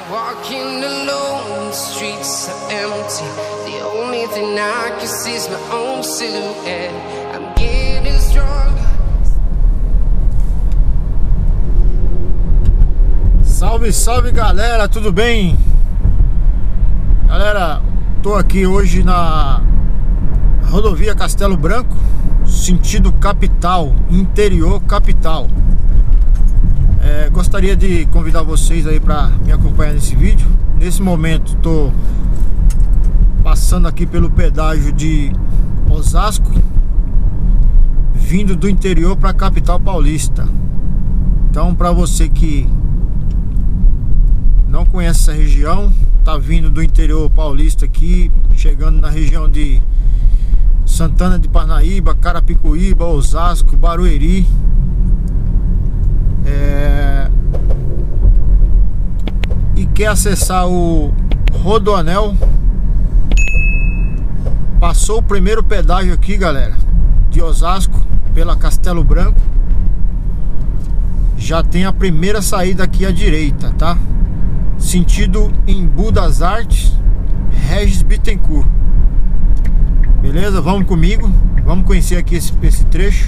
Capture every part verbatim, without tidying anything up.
Walking alone, the streets are empty. The only thing I can see is my own silhouette. I'm getting stronger. Salve, salve galera, tudo bem? Galera, tô aqui hoje na rodovia Castelo Branco, sentido capital, interior capital. É, gostaria de convidar vocês aí para me acompanhar nesse vídeo. Nesse momento tô passando aqui pelo pedágio de Osasco, vindo do interior para a capital paulista. Então, para você que não conhece essa região, tá vindo do interior paulista aqui, chegando na região de Santana de Parnaíba, Carapicuíba, Osasco, Barueri. É... E quer acessar o Rodoanel, passou o primeiro pedágio aqui, galera, de Osasco pela Castelo Branco. Já tem a primeira saída aqui à direita, tá? Sentido Embu das Artes, Regis Bittencourt. Beleza? Vamos comigo, vamos conhecer aqui esse, esse trecho.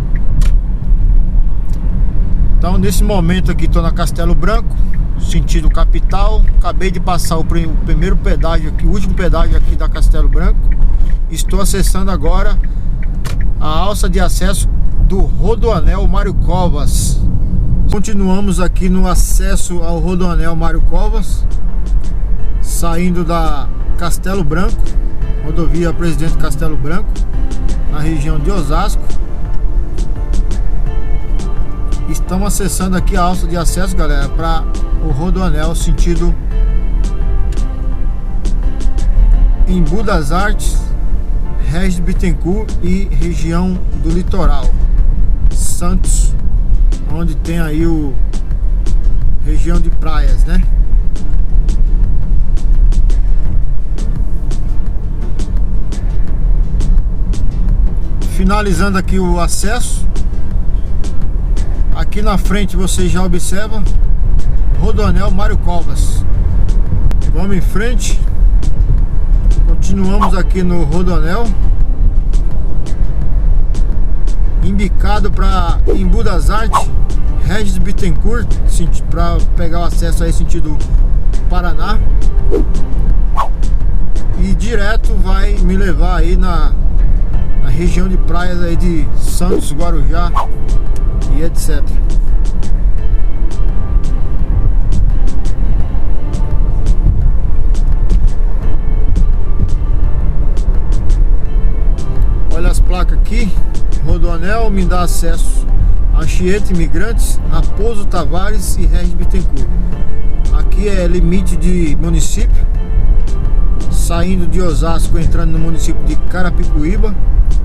Então, nesse momento aqui estou na Castelo Branco, sentido capital. Acabei de passar o, prim, o primeiro pedágio aqui, o último pedágio aqui da Castelo Branco. Estou acessando agora a alça de acesso do Rodoanel Mário Covas. Continuamos aqui no acesso ao Rodoanel Mário Covas, saindo da Castelo Branco, rodovia Presidente Castelo Branco, na região de Osasco. Estamos acessando aqui a alça de acesso, galera, para o Rodoanel sentido Embu das Artes, Regis Bittencourt e região do litoral, Santos, onde tem aí o região de praias, né? Finalizando aqui o acesso. Aqui na frente você já observa Rodoanel Mário Covas. Vamos em frente. Continuamos aqui no Rodoanel, embicado para Embu das Artes, Regis Bittencourt, para pegar o acesso aí sentido Paraná. E direto vai me levar aí na, na região de praias aí de Santos, Guarujá e etcétera. Olha as placas aqui. Rodoanel me dá acesso a Anchieta Imigrantes, Raposo Tavares e Regis Bittencourt. Aqui é limite de município, saindo de Osasco, entrando no município de Carapicuíba.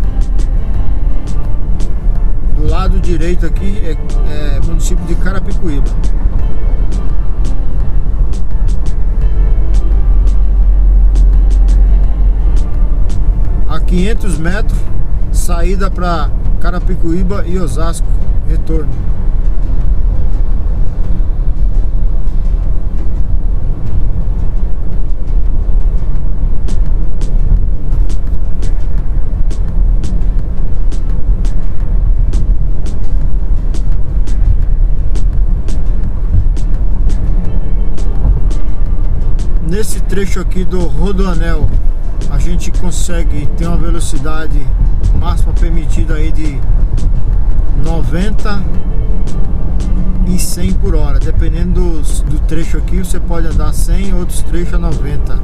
Do lado direito aqui é, é município de Carapicuíba. A quinhentos metros, saída para Carapicuíba e Osasco, retorno. Nesse trecho aqui do Rodoanel, a gente consegue ter uma velocidade máxima permitida aí de noventa e cem por hora. Dependendo do, do trecho aqui, você pode andar cem, outros trechos a noventa.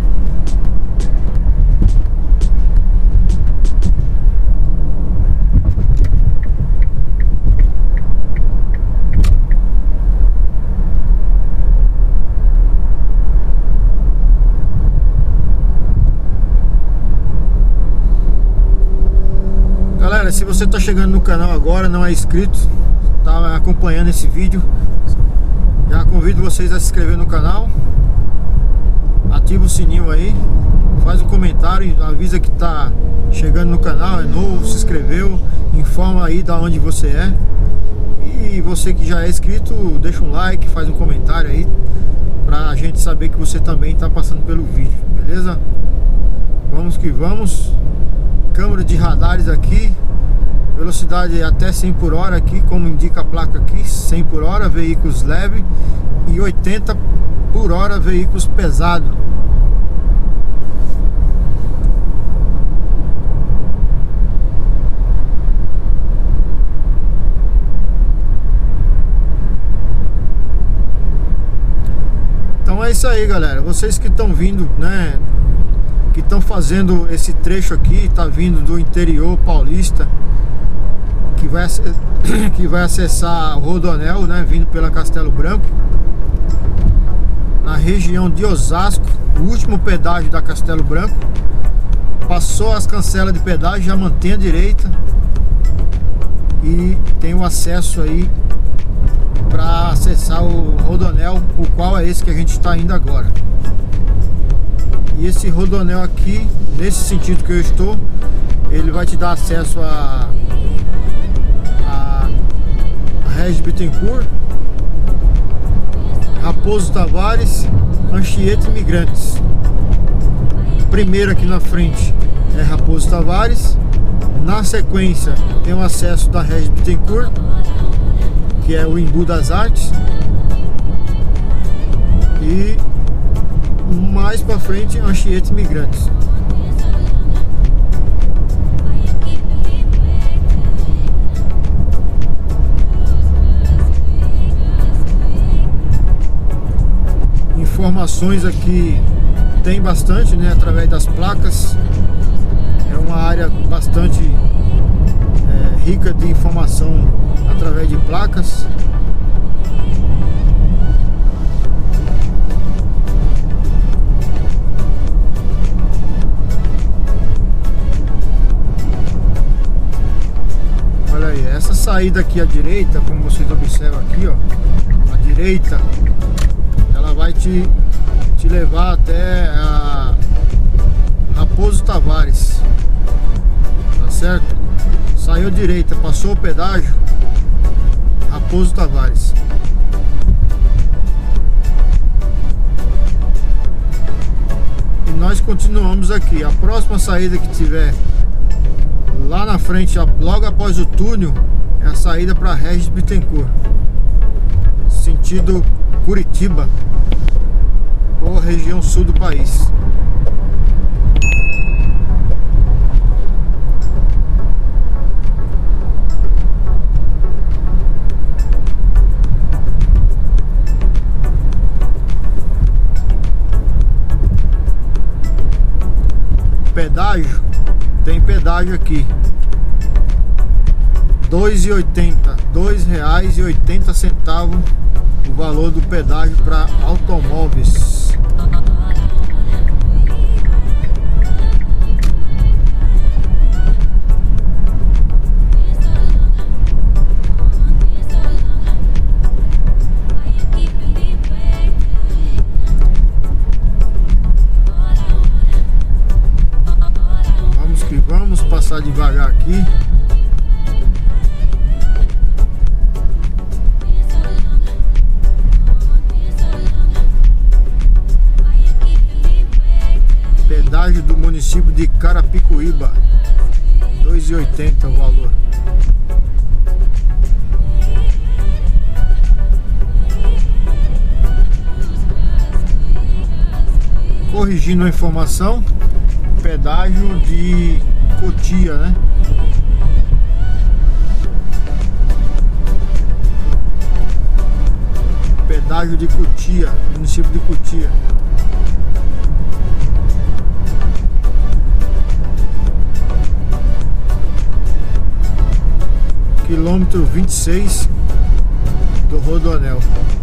Galera, se você está chegando no canal agora, não é inscrito, está acompanhando esse vídeo, já convido vocês a se inscrever no canal, ativa o sininho aí, faz um comentário, avisa que está chegando no canal, é novo, se inscreveu, informa aí da onde você é. E você que já é inscrito, deixa um like, faz um comentário aí, pra gente saber que você também tá passando pelo vídeo, beleza? Vamos que vamos. Câmera de radares aqui, velocidade até cem por hora aqui, como indica a placa aqui, cem por hora, veículos leves, e oitenta por hora, veículos pesados. Então é isso aí, galera. Vocês que estão vindo, né, que estão fazendo esse trecho aqui, tá vindo do interior paulista, que vai, que vai acessar o Rodoanel, né, vindo pela Castelo Branco, na região de Osasco, o último pedágio da Castelo Branco. Passou as cancelas de pedágio, já mantém a direita e tem o acesso aí para acessar o Rodoanel, o qual é esse que a gente está indo agora. E esse Rodoanel aqui, nesse sentido que eu estou, ele vai te dar acesso a, a, a Regis Bittencourt, Raposo Tavares, Anchieta e Imigrantes. Primeiro aqui na frente é Raposo Tavares. Na sequência tem o acesso da Regis Bittencourt, que é o Embu das Artes. E mais pra frente, Anchieta e Imigrantes. Informações aqui tem bastante, né, através das placas. É uma área bastante é, rica de informação através de placas. Olha aí, essa saída aqui à direita, como vocês observam aqui, ó, à direita, ela vai te, te levar até a Raposo Tavares, tá certo? Saiu à direita, passou o pedágio, Raposo Tavares. E nós continuamos aqui. A próxima saída que tiver lá na frente, logo após o túnel, é a saída para Regis Bittencourt, sentido Curitiba, ou região sul do país. Pedágio, tem pedágio aqui, dois reais e oitenta, dois reais e oitenta centavos o valor do pedágio para automóveis. Vamos que vamos passar devagar aqui. Pedágio do município de Carapicuíba, dois reais e oitenta o valor. Corrigindo a informação, pedágio de Cotia, né? Pedágio de Cotia, município de Cotia. Quilômetro vinte e seis do Rodoanel.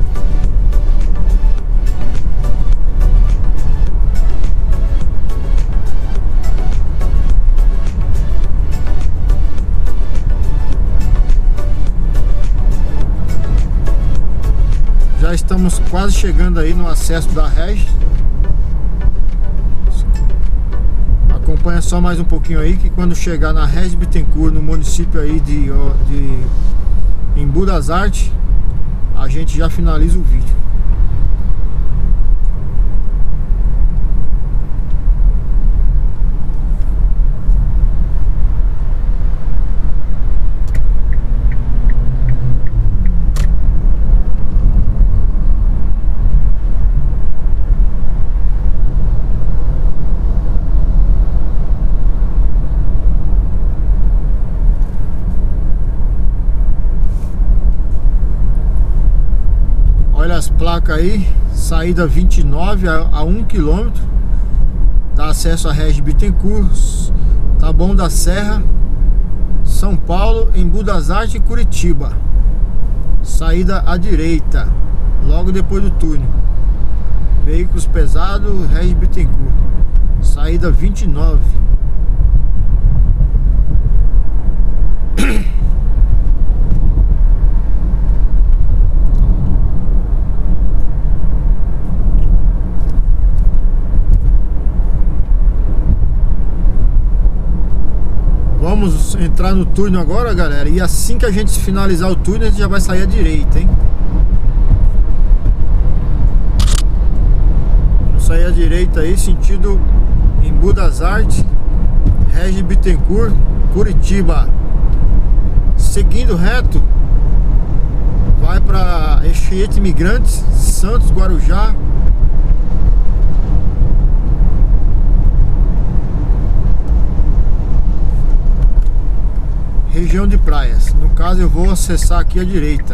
Já estamos quase chegando aí no acesso da Regis. Acompanha só mais um pouquinho aí, que quando chegar na Regis Bittencourt, no município aí de, de Embu das Artes, a gente já finaliza o vídeo. placa aí, saída vinte e nove a um quilômetro, dá acesso a Regis Bittencourt, Taboão da Serra, São Paulo, Embu das Artes e Curitiba. Saída à direita, logo depois do túnel. Veículos pesados, Regis Bittencourt. Saída vinte e nove. Vamos entrar no túnel agora, galera. E assim que a gente finalizar o túnel, a gente já vai sair à direita, hein? Vamos sair à direita aí, sentido Embu das Artes, Regis Bittencourt, Curitiba. Seguindo reto, vai para Anchieta Imigrantes, Santos, Guarujá. Região de praias. No caso, eu vou acessar aqui à direita.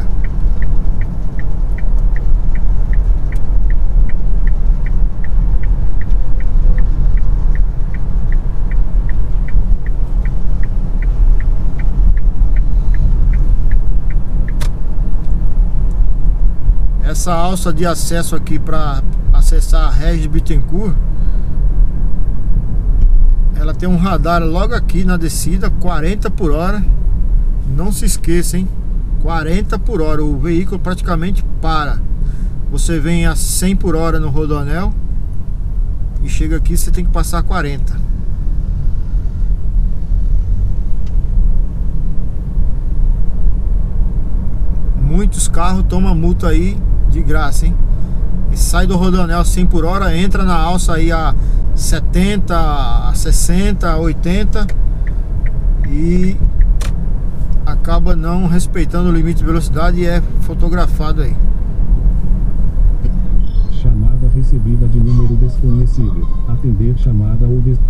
Essa alça de acesso aqui para acessar a Regis Bittencourt, ela tem um radar logo aqui na descida, quarenta por hora. Não se esqueça, hein? quarenta por hora, o veículo praticamente para. Você vem a cem por hora no rodoanel e chega aqui, você tem que passar quarenta. Muitos carros tomam multa aí de graça, hein? E sai do rodoanel a cem por hora, entra na alça aí a setenta, a sessenta, a oitenta e acaba não respeitando o limite de velocidade e é fotografado aí. Chamada recebida de número desconhecido. Atender chamada ou des...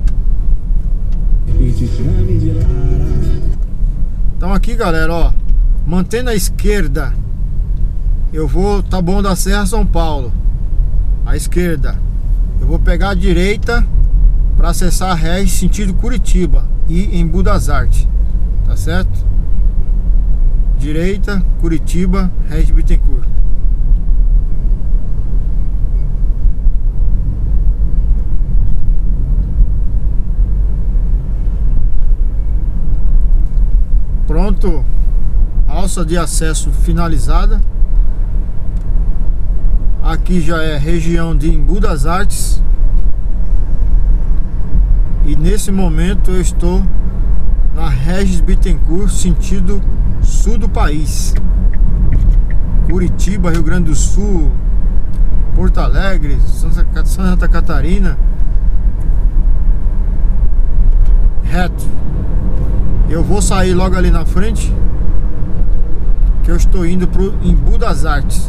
Então aqui, galera, ó, mantendo a esquerda, eu vou Taboão da Serra, São Paulo. À esquerda eu vou pegar a direita para acessar a Regis sentido Curitiba e Embu das Artes, tá certo? Direita, Curitiba, Regis Bittencourt. Pronto, alça de acesso finalizada. Aqui já é região de Embu das Artes. E nesse momento eu estou na Regis Bittencourt, sentido sul do país. Curitiba, Rio Grande do Sul, Porto Alegre, Santa Catarina. Reto. Eu vou sair logo ali na frente, que eu estou indo para o Embu das Artes.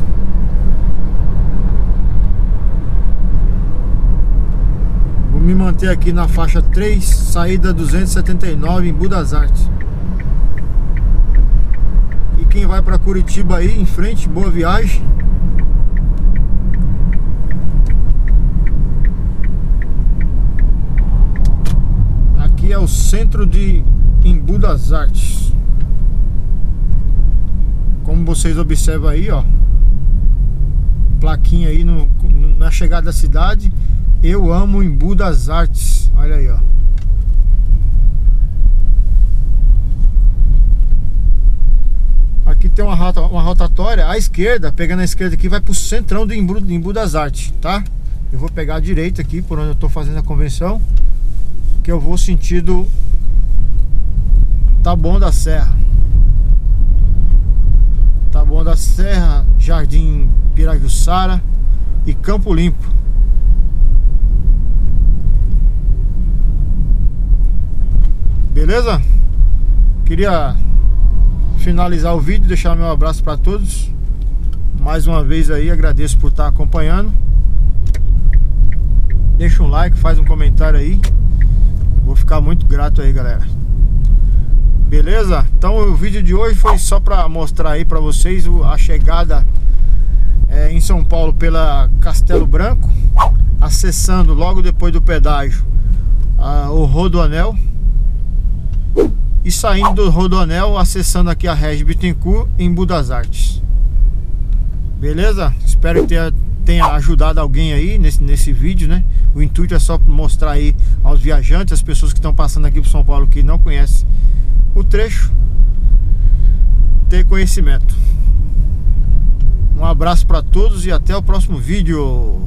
Vou me manter aqui na faixa três, saída duzentos e setenta e nove, Embu das Artes. E quem vai para Curitiba aí em frente, boa viagem. Aqui é o centro de Embu das Artes. Como vocês observam aí, ó, plaquinha aí no, na chegada da cidade. Eu amo Embu das Artes. Olha aí, ó. Aqui tem uma, rota, uma rotatória à esquerda. Pegando a esquerda aqui, vai pro centrão do Embu, do Embu das Artes, tá? Eu vou pegar a direita aqui, por onde eu tô fazendo a convenção, que eu vou sentido Taboão da Serra. Taboão da Serra, Jardim Pirajussara e Campo Limpo. Beleza? Queria finalizar o vídeo, deixar meu abraço para todos. Mais uma vez aí, agradeço por estar acompanhando. Deixa um like, faz um comentário aí. Vou ficar muito grato aí, galera. Beleza? Então o vídeo de hoje foi só para mostrar aí para vocês a chegada é, em São Paulo pela Castelo Branco, acessando logo depois do pedágio a, o Rodoanel, e saindo do Rodoanel, acessando aqui a Regis Bittencourt em Budas Artes. Beleza? Espero que tenha, tenha ajudado alguém aí nesse, nesse vídeo, né? O intuito é só mostrar aí aos viajantes, as pessoas que estão passando aqui por São Paulo que não conhecem o trecho, ter conhecimento. Um abraço para todos e até o próximo vídeo.